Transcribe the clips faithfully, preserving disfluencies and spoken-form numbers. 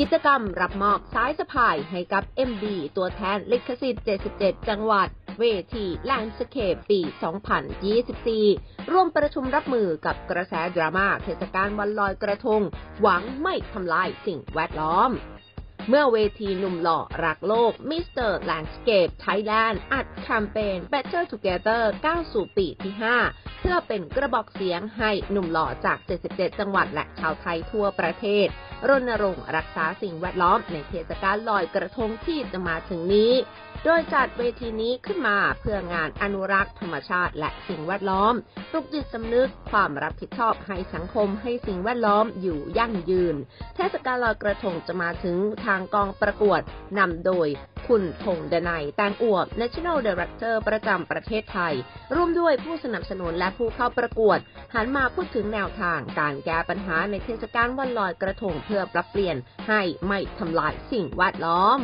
กิจกรรมรับมอบสายสะพายให้กับ เอ็ม ดี ตัวแทนลิขสิทธิ์เจ็ดสิบเจ็ดจังหวัดเวทีแลนด์สเคปปี สองพันยี่สิบสี่ ร่วมประชุมรับมือกับกระแสดราม่าเทศกาลวันลอยกระทงหวังไม่ทำลายสิ่งแวดล้อมเมื่อเวทีหนุ่มหล่อรักโลก มิสเตอร์ Landscape Thailand อัดแคมเปญ Better Together ก้าวสู่ปีที่ ห้า เพื่อเป็นกระบอกเสียงให้หนุ่มหล่อจาก เจ็ดสิบเจ็ด จังหวัดและชาวไทยทั่วประเทศรณรงค์รักษาสิ่งแวดล้อมในเทศกาลลอยกระทงที่จะมาถึงนี้โดยจัดเวทีนี้ขึ้นมาเพื่องานอนุรักษ์ธรรมชาติและสิ่งแวดล้อมปลุกจิตสำนึกความรับผิดชอบให้สังคมให้สิ่งแวดล้อมอยู่ยั่งยืนเทศกาลลอยกระทงจะมาถึงทางกองประกวดนำโดยคุณธงดนัยแตงอวบ National Director ประจำประเทศไทยร่วมด้วยผู้สนับสนุนและผู้เข้าประกวดหันมาพูดถึงแนวทางการแก้ปัญหาในเทศกาลวันลอยกระทงเพื่อปรับเปลี่ยนให้ไม่ทำลายสิ่งแวดล้อม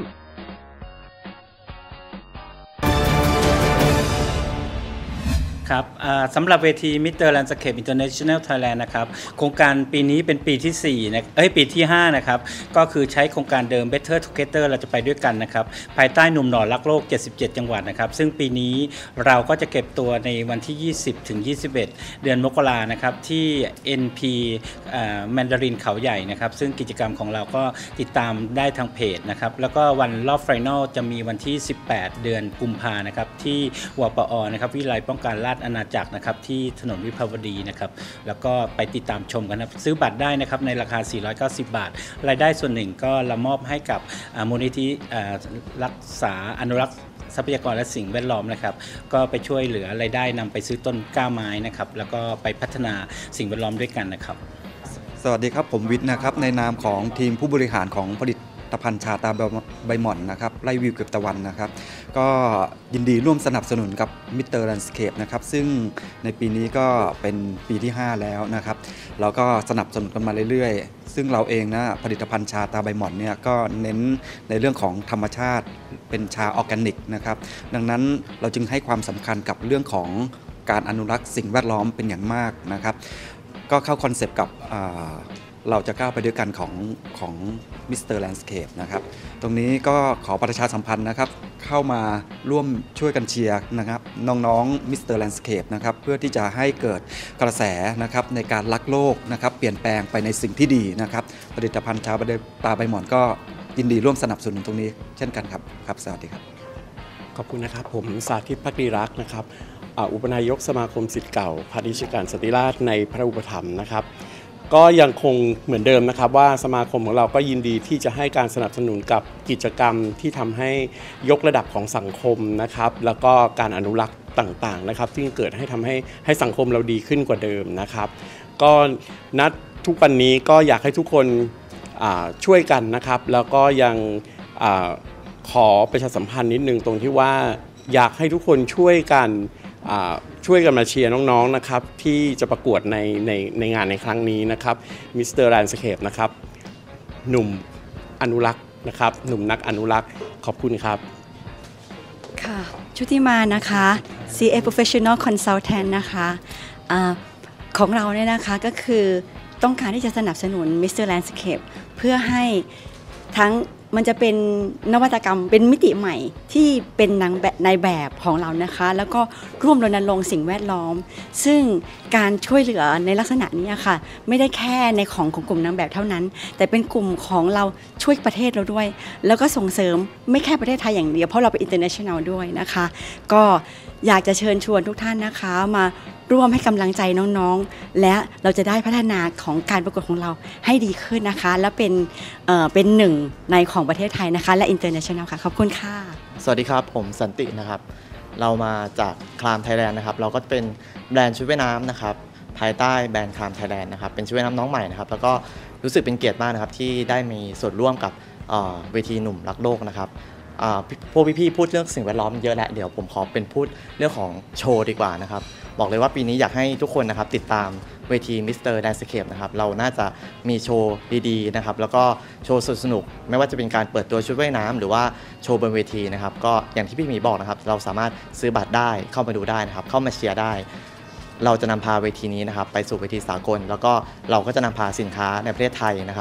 ครับสำหรับเวที มิสเตอร์ Landscape International Thailand นะครับโครงการปีนี้เป็นปีที่สี่นะเอ้ยปีที่ห้านะครับก็คือใช้โครงการเดิม Better Together เราจะไปด้วยกันนะครับภายใต้หนุ่มหล่อรักโลกเจ็ดสิบเจ็ดจังหวัดนะครับซึ่งปีนี้เราก็จะเก็บตัวในวันที่ยี่สิบถึงยี่สิบเอ็ดเดือนมกรานะครับที่ เอ็น พี แมนดารินเขาใหญ่นะครับซึ่งกิจกรรมของเราก็ติดตามได้ทางเพจนะครับแล้วก็วันรอบไฟนอลจะมีวันที่สิบแปดเดือนกุมภานะครับที่วปอนะครับวิทยาลัยป้องกันราษฎร์อาณาจักรนะครับที่ถนนวิภาวดีนะครับแล้วก็ไปติดตามชมกันนะซื้อบัตรได้นะครับในราคาสี่ร้อยเก้าสิบบาทรายได้ส่วนหนึ่งก็เรามอบให้กับมูลนิธิรักษาอนุรักษ์ทรัพยากรและสิ่งแวดล้อมนะครับก็ไปช่วยเหลือรายได้นำไปซื้อต้นกล้าไม้นะครับแล้วก็ไปพัฒนาสิ่งแวดล้อมด้วยกันนะครับสวัสดีครับผมวิทย์นะครับในนามของทีมผู้บริหารของผลิตภัณฑ์ชาตาใบหม่อนนะครับไล่วิวเก็บตะวันนะครับก็ยินดีร่วมสนับสนุนกับ มิสเตอร์ Landscape นะครับซึ่งในปีนี้ก็เป็นปีที่ห้าแล้วนะครับเราก็สนับสนุนกันมาเรื่อยๆซึ่งเราเองนะผลิตภัณฑ์ชาตาใบหม่อนเนี่ยก็เน้นในเรื่องของธรรมชาติเป็นชาออร์แกนิกนะครับดังนั้นเราจึงให้ความสำคัญกับเรื่องของการอนุรักษ์สิ่งแวดล้อมเป็นอย่างมากนะครับก็เข้าคอนเซปต์กับเราจะก้าวไปด้วยกันของของ มิสเตอร์ Landscape นะครับตรงนี้ก็ขอประชาสัมพันธ์นะครับเข้ามาร่วมช่วยกันเชียร์นะครับน้องๆ มิสเตอร์ Landscape นะครับเพื่อที่จะให้เกิดกระแสนะครับในการรักโลกนะครับเปลี่ยนแปลงไปในสิ่งที่ดีนะครับผลิตภัณฑ์ชาตาใบหม่อนก็ยินดีร่วมสนับสนุนตรงนี้เช่นกันครับครับสวัสดีครับขอบคุณนะครับผมสาธิตภักดีรักนะครับอุปนายกสมาคมศิษย์เก่าพาณิชยการสันติราษฎร์ในพระอุปถัมภ์นะครับก็ยังคงเหมือนเดิมนะครับว่าสมาคมของเราก็ยินดีที่จะให้การสนับสนุนกับกิจกรรมที่ทำให้ยกระดับของสังคมนะครับแล้วก็การอนุรักษ์ต่างๆนะครับที่เกิดให้ทำให้ให้สังคมเราดีขึ้นกว่าเดิมนะครับก็นัดทุกวันนี้ก็อยากให้ทุกคนช่วยกันนะครับแล้วก็ยังขอประชาสัมพันธ์นิดนึงตรงที่ว่าอยากให้ทุกคนช่วยกันช่วยกันมาเชียร์น้องๆนะครับที่จะประกวดในในในงานในครั้งนี้นะครับ มิสเตอร์ Landscape นะครับหนุ่มอนุรักษ์นะครับหนุ่มนักอนุรักษ์ขอบคุณครับค่ะชุติมานะคะ ซี เอ Professional Consultant นะคะอะของเราเนี่ยนะคะก็คือต้องการที่จะสนับสนุน มิสเตอร์ Landscape เพื่อให้ทั้งมันจะเป็นนวัตกรรมเป็นมิติใหม่ที่เป็นนางแบบในแบบของเรานะคะแล้วก็ร่วมรณรงค์สิ่งแวดล้อมซึ่งการช่วยเหลือในลักษณะนี้ค่ะไม่ได้แค่ในของของกลุ่มนางแบบเท่านั้นแต่เป็นกลุ่มของเราช่วยประเทศเราด้วยแล้วก็ส่งเสริมไม่แค่ประเทศไทยอย่างเดียวเพราะเราเป็น international ด้วยนะคะก็อยากจะเชิญชวนทุกท่านนะคะมาร่วมให้กำลังใจน้องๆและเราจะได้พัฒนาของการประกวดของเราให้ดีขึ้นนะคะและเป็นเอ่อเป็นหนึ่งในของประเทศไทยนะคะและ international ค่ะขอบคุณค่ะสวัสดีครับผมสันตินะครับเรามาจากคลามไทยแลนด์นะครับเราก็เป็นแบรนด์ชุดว่ายน้ำนะครับภายใต้แบรนด์คลามไทยแลนด์นะครับเป็นชุดว่ายน้ำน้องใหม่นะครับแล้วก็รู้สึกเป็นเกียรติมากนะครับที่ได้มีส่วนร่วมกับเวทีหนุ่มรักโลกนะครับพวกพี่ๆพูดเรื่องสิ่งแวดล้อมเยอะแล้วเดี๋ยวผมขอเป็นพูดเรื่องของโชว์ดีกว่านะครับบอกเลยว่าปีนี้อยากให้ทุกคนนะครับติดตามเวที มิสเตอร์ Landscape นะครับเราน่าจะมีโชว์ดีๆนะครับแล้วก็โชว์สนุกๆไม่ว่าจะเป็นการเปิดตัวชุดว่ายน้ำหรือว่าโชว์บนเวทีนะครับก็อย่างที่พี่หมีบอกนะครับเราสามารถซื้อบัตรได้เข้ามาดูได้นะครับเข้ามาเชียร์ได้เราจะนำพาเวทีนี้นะครับไปสู่เวทีสากลแล้วก็เราก็จะนำพาสินค้าในประเทศไทยนะครับ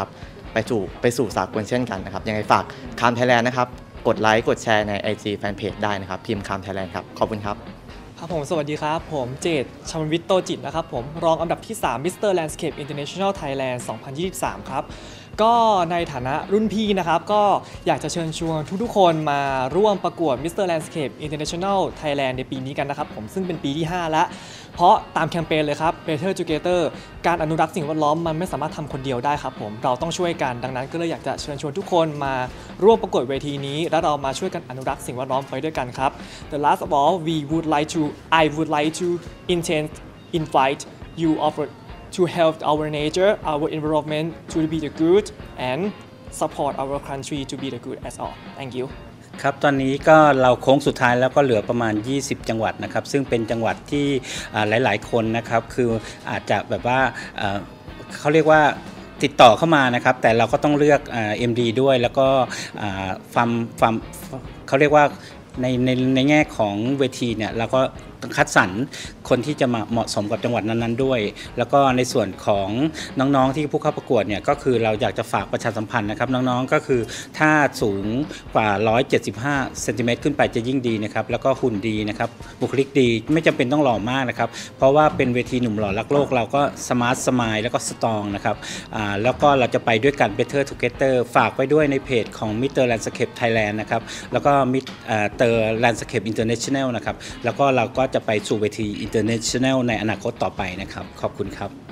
ไปสู่ไปสู่สากลเช่นกันนะครับยังไงฝากคามไทยแลนด์นะครับกดไลค์กดแชร์ใน ไอ จี แฟนเพจได้นะครับพิมพ์คามไทยแลนด์ครับขอบคุณครับครับผมสวัสดีครับผมเจตชมวิทย์โตจิตนะครับผมรองอันดับที่สาม มิสเตอร์ Landscape International Thailand สองพันยี่สิบสามครับก็ในฐานะรุ่นพี่นะครับก็อยากจะเชิญชวนทุกๆคนมาร่วมประกวด มิสเตอร์ Landscape International Thailand ในปีนี้กันนะครับผมซึ่งเป็นปีที่ห้าแล้วเพราะตามแคมเปญเลยครับ Better Together การอนุรักษ์สิ่งแวดล้อมมันไม่สามารถทำคนเดียวได้ครับผมเราต้องช่วยกันดังนั้นก็เลยอยากจะเชิญชวนทุกคนมาร่วมประกวดเวทีนี้และเรามาช่วยกันอนุรักษ์สิ่งแวดล้อมไปด้วยกันครับ The last of all we would like to I would like to intend invite you offer to help our nature our environment to be the good and support our country to be the good as all thank you ครับตอนนี้ก็เราโค้งสุดท้ายแล้วก็เหลือประมาณยี่สิบจังหวัดนะครับซึ่งเป็นจังหวัดที่หลายๆคนนะครับคืออาจจะแบบว่าเขาเรียกว่าติดต่อเข้ามานะครับแต่เราก็ต้องเลือก เอ็ม ดี ด้วยแล้วก็ความความเขาเรียกว่าในในในแง่ของเวทีเนี่ยเราก็คัดสรรคนที่จะมาเหมาะสมกับจังหวัดนั้นๆด้วยแล้วก็ในส่วนของน้องๆที่ผู้เข้าประกวดเนี่ยก็คือเราอยากจะฝากประชาสัมพันธ์นะครับน้องๆก็คือถ้าสูงกว่าหนึ่งร้อยเจ็ดสิบห้าเซนติเมตรขึ้นไปจะยิ่งดีนะครับแล้วก็หุ่นดีนะครับบุคลิกดีไม่จำเป็นต้องหล่อมากนะครับเพราะว่าเป็นเวทีหนุ่มหล่อรักโลกเราก็สมาร์ทสมายแล้วก็สตรองนะครับอ่าแล้วก็เราจะไปด้วยกัน Better Together ฝากไว้ด้วยในเพจของ มิสเตอร์ Landscape Thailand นะครับแล้วก็ มิสเตอร์ Landscape International นะครับแล้วก็เราก็จะไปสู่เวที International ในอนาคตต่อไปนะครับขอบคุณครับ